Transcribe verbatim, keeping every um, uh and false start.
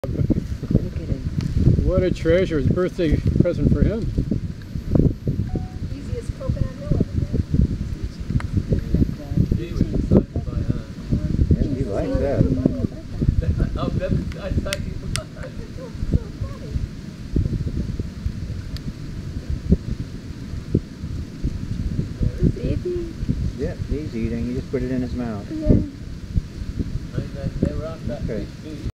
Look at him. What a treasure. His birthday present for him. Easiest coconut hill ever get. He was excited by her. Yeah, he liked that. Oh, that was, I thought he was. Yeah, he's eating. He just put it in his mouth. Yeah. I mean, they, they were up that Okay. big feet.